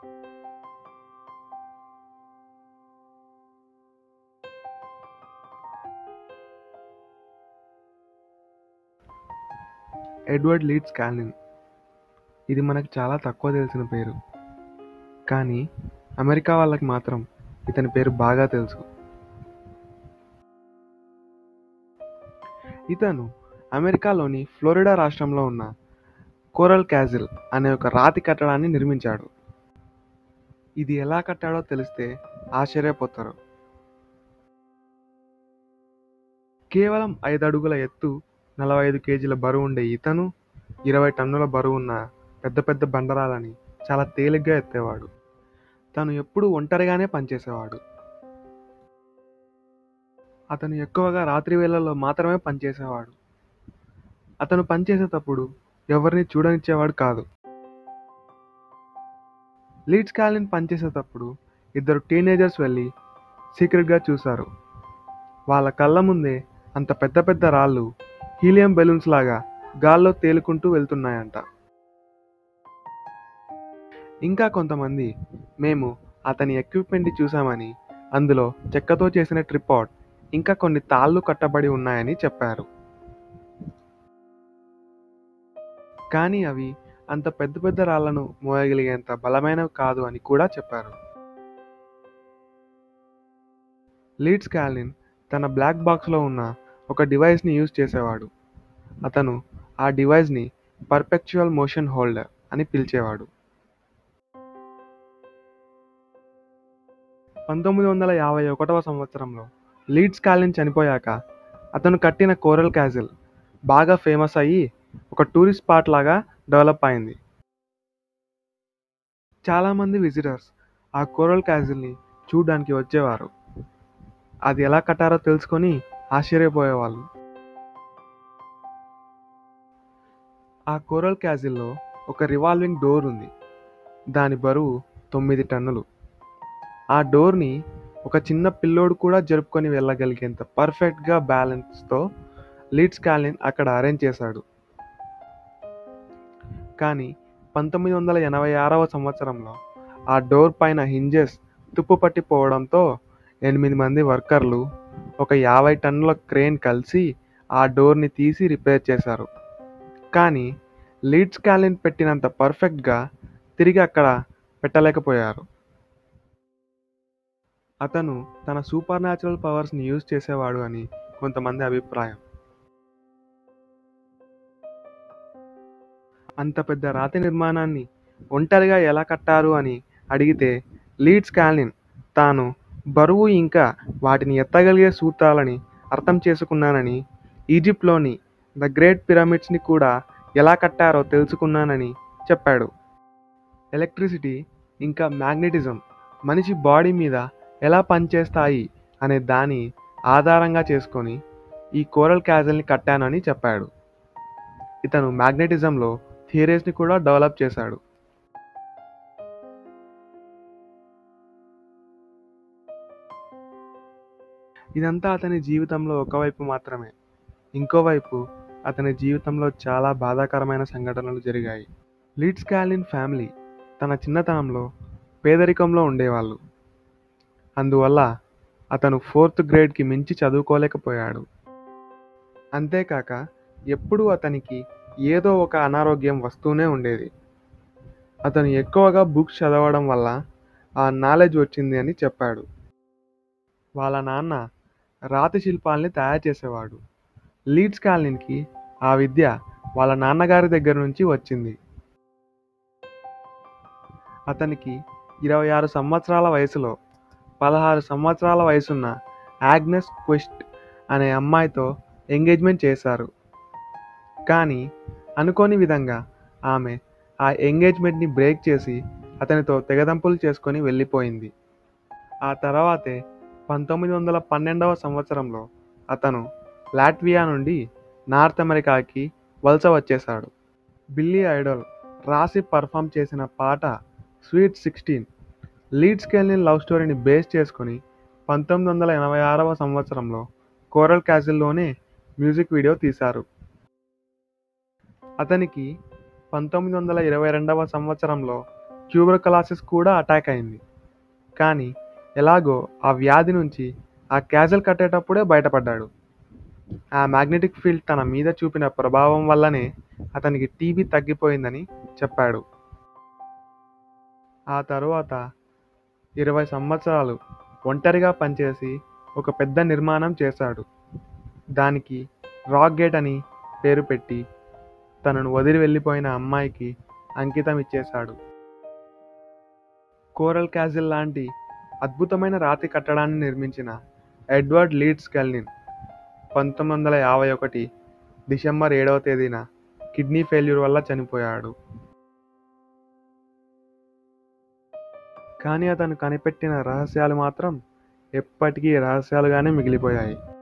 Edward lead scalene. ఇది మనకు చాలా తక్కువ తెలిసిన పేరు, కానీ అమెరికా వాళ్ళకి మాత్రం ఇతని పేరు బాగా తెలుసు. ఇతను అమెరికాలోని ఫ్లోరిడా రాష్ట్రంలో ఉన్న కోరల్ క్యాసిల్ అనే ఒక రాతి కట్టడాన్ని నిర్మించాడు. ఇది ఎలా కట్టాడో తెలిస్తే ఆశ్చర్యపోతారు. కేవలం 5 అడుగుల ఎత్తు, 45 కేజీల బరువు ఉండే ఇతను 20 టన్నుల బరువున్న పెద్ద పెద్ద బండరాలని చాలా తేలిగ్గా ఎత్తేవాడు. తను ఎప్పుడూ ఒంటరిగానే పనిచేసేవాడు. అతను ఎక్కువగా రాత్రి వేళల్లో మాత్రమే పనిచేసేవాడు. అతను పనిచేసేటప్పుడు ఎవరిని చూడనిచ్చేవాడు కాదు. లీడ్ స్కాలిన్ పనిచేసేటప్పుడు 2 టీనేజర్స్ వెళ్ళి సీక్రెట్గా చూశారు. వాళ్ళ కళ్ళ ముందే అంత పెద్ద పెద్ద రాళ్ళు హీలియం బెలూన్స్ లాగా గాల్లో తేలుకుంటూ వెళ్తున్నాయంట. ఇంకా కొంతమంది మేము అతని ఎక్విప్మెంట్ని చూసామని, అందులో చెక్కతో చేసిన ట్రిపాడ్ ఇంకా కొన్ని తాళ్ళు కట్టబడి ఉన్నాయని చెప్పారు. కానీ అవి అంత పెద్ద పెద్ద రాళ్లను మోయగలిగేంత బలమైనవి కాదు అని కూడా చెప్పారు. లీడ్ స్కాలిన్ తన బ్లాక్ బాక్స్లో ఉన్న ఒక డివైస్ని యూజ్ చేసేవాడు. అతను ఆ డివైస్ని పర్పెచువల్ మోషన్ హోల్డర్ అని పిలిచేవాడు. 1951వ సంవత్సరంలో లీడ్ స్కాలిన్ చనిపోయాక అతను కట్టిన కోరల్ క్యాసిల్ బాగా ఫేమస్ అయ్యి ఒక టూరిస్ట్ స్పాట్ లాగా డెవలప్ అయింది. చాలామంది విజిటర్స్ ఆ కోరల్ క్యాసిల్ని చూడడానికి వచ్చేవారు. అది ఎలా కట్టారో తెలుసుకొని ఆశ్చర్యపోయేవాళ్ళు. ఆ కోరల్ క్యాసిల్లో ఒక రివాల్వింగ్ డోర్ ఉంది. దాని బరువు 9 టన్నులు. ఆ డోర్ని ఒక చిన్న పిల్లోడు కూడా జరుపుకొని వెళ్ళగలిగేంత పర్ఫెక్ట్గా బ్యాలెన్స్తో లీడ్ స్కాలిన్ అక్కడ అరేంజ్ చేశాడు. కానీ 1986వ సంవత్సరంలో ఆ డోర్ పైన హింజెస్ తుప్పుపట్టిపోవడంతో 8 మంది వర్కర్లు ఒక 50 టన్నుల క్రేన్ కలిసి ఆ డోర్ని తీసి రిపేర్ చేశారు. కానీ లీడ్ స్కాలిన్ పెట్టినంత పర్ఫెక్ట్గా తిరిగి అక్కడ పెట్టలేకపోయారు. అతను తన సూపర్ న్యాచురల్ పవర్స్ని యూజ్ చేసేవాడు అని కొంతమంది అభిప్రాయం. అంత పెద్ద రాతి నిర్మాణాన్ని ఒంటరిగా ఎలా కట్టారు అని అడిగితే లీడ్ స్కాలిన్ తాను బరువు ఇంకా వాటిని ఎత్తగలిగే సూత్రాలని అర్థం చేసుకున్నానని, ఈజిప్ట్లోని ద గ్రేట్ పిరమిడ్స్ని కూడా ఎలా కట్టారో తెలుసుకున్నానని చెప్పాడు. ఎలక్ట్రిసిటీ ఇంకా మ్యాగ్నెటిజం మనిషి బాడీ మీద ఎలా పనిచేస్తాయి అనే దాని ఆధారంగా చేసుకొని ఈ కోరల్ క్యాసిల్ని కట్టానని చెప్పాడు. ఇతను మ్యాగ్నెటిజంలో థియరీస్ని కూడా డెవలప్ చేశాడు. ఇదంతా అతని జీవితంలో ఒకవైపు మాత్రమే. ఇంకోవైపు అతని జీవితంలో చాలా బాధాకరమైన సంఘటనలు జరిగాయి. లీడ్ స్కాలిన్ ఫ్యామిలీ తన చిన్నతనంలో పేదరికంలో ఉండేవాళ్ళు. అందువల్ల అతను 4th గ్రేడ్కి మించి చదువుకోలేకపోయాడు. అంతేకాక ఎప్పుడూ అతనికి ఏదో ఒక అనారోగ్యం వస్తూనే ఉండేది. అతను ఎక్కువగా బుక్స్ చదవడం వల్ల ఆ నాలెడ్జ్ వచ్చింది అని చెప్పాడు. వాళ్ళ నాన్న రాతి శిల్పాల్ని తయారు చేసేవాడు. లీడ్ స్కాలిన్కి ఆ విద్య వాళ్ళ నాన్నగారి దగ్గర నుంచి వచ్చింది. అతనికి 26 సంవత్సరాల వయసులో 16 సంవత్సరాల వయసున్న ఆగ్నెస్ క్విస్ట్ అనే అమ్మాయితో ఎంగేజ్మెంట్ చేశారు. కానీ అనుకోని విధంగా ఆమె ఆ ఎంగేజ్మెంట్ని బ్రేక్ చేసి అతనితో తెగదంపులు చేసుకొని వెళ్ళిపోయింది. ఆ తర్వాతే 1912వ సంవత్సరంలో అతను లాట్వియా నుండి నార్త్ అమెరికాకి వలస వచ్చేశాడు. బిల్లీ ఐడల్ రాసి పర్ఫామ్ చేసిన పాట స్వీట్ 16 లీడ్ స్కాలిన్ లవ్ స్టోరీని బేస్ చేసుకొని 1986వ సంవత్సరంలో కోరల్ క్యాసిల్లోనే మ్యూజిక్ వీడియో తీశారు. అతనికి 1922వ సంవత్సరంలో ట్యూబర్కులోసిస్ కూడా అటాక్ అయింది. కానీ ఎలాగో ఆ వ్యాధి నుంచి ఆ క్యాజువల్ కట్టేటప్పుడే బయటపడ్డాడు. ఆ మ్యాగ్నెటిక్ ఫీల్డ్ తన మీద చూపిన ప్రభావం వల్లనే అతనికి టీబీ తగ్గిపోయిందని చెప్పాడు. ఆ తరువాత 20 సంవత్సరాలు ఒంటరిగా పనిచేసి ఒక పెద్ద నిర్మాణం చేశాడు. దానికి రాక్ గేట్ అని పేరు పెట్టి తనను వదిలి వెళ్ళిపోయిన అమ్మాయికి అంకితం ఇచ్చేశాడు. కోరల్ క్యాసిల్ లాంటి అద్భుతమైన రాతి కట్టడాన్ని నిర్మించిన ఎడ్వర్డ్ లీడ్స్ కెల్విన్ 1951 డిసెంబర్ 7వ తేదీన కిడ్నీ ఫెయిల్యూర్ వల్ల చనిపోయాడు. కానీ అతను కనిపెట్టిన రహస్యాలు మాత్రం ఎప్పటికీ రహస్యాలుగానే మిగిలిపోయాయి.